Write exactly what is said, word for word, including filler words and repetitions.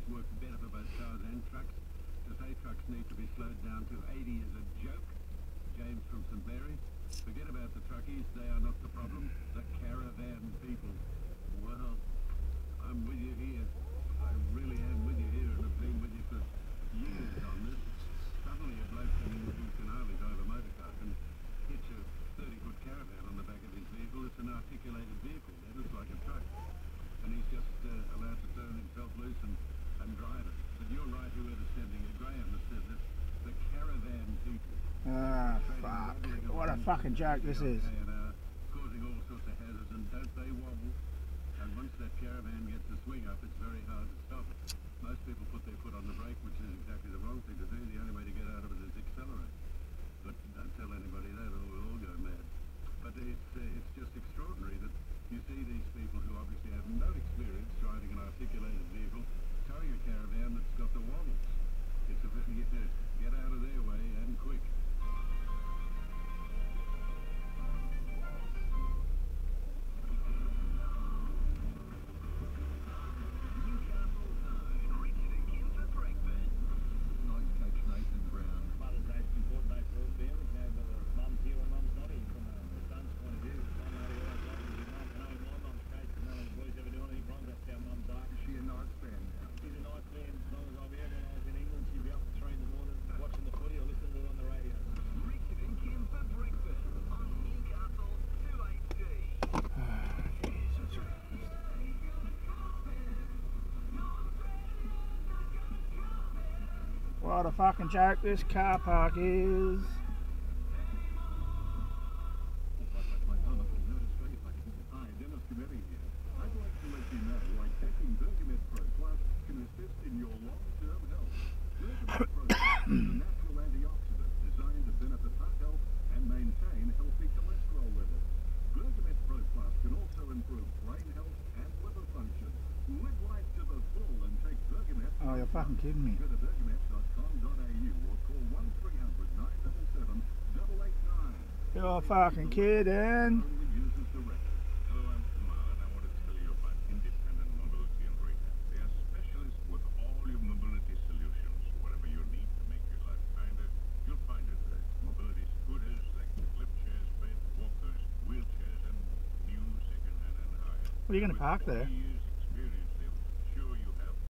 this works better for both cars and trucks. To say trucks need to be slowed down to eighty is a joke. James from St Mary. Forget about the truckies, they are not the problem. The caravan people. Well, I'm with you here. I really am with you here and have been with you for years on this. Suddenly a bloke coming who can hardly drive a motor car can hitch a thirty foot caravan on the back of his vehicle. It's an articulated vehicle, that is like a truck. And he's just uh, allowed to turn himself loose and, and drive it. But you're right, whoever's sending it, Graham has said this, the caravan people. Ah, fuck. What a fucking joke this is. Causing all sorts of hazards, and don't they wobble? And once that caravan gets a swing up, it's very hard to stop it. Most people put their foot on the brake, which is exactly the wrong thing to do. The only way to get out of it is accelerate. But don't tell anybody that, or we'll all go mad. But it's, uh, it's just extraordinary that you see these people who obviously have no experience driving an articulated vehicle towing a caravan that's got the wobbles. It's a very, uh, get out of their way and quick. What a fucking joke this car park is. Oh, you're fucking kidding me. You're fucking kidding. Hello, I'm Kumar, and I want to tell you about Independent Mobility and Rehab. They are specialists with all your mobility solutions. Whatever you need to make your life kinder, you'll find it there. Mobility scooters, electric lift chairs, beds, walkers, wheelchairs, and new second-hand and high. What are you going to park there?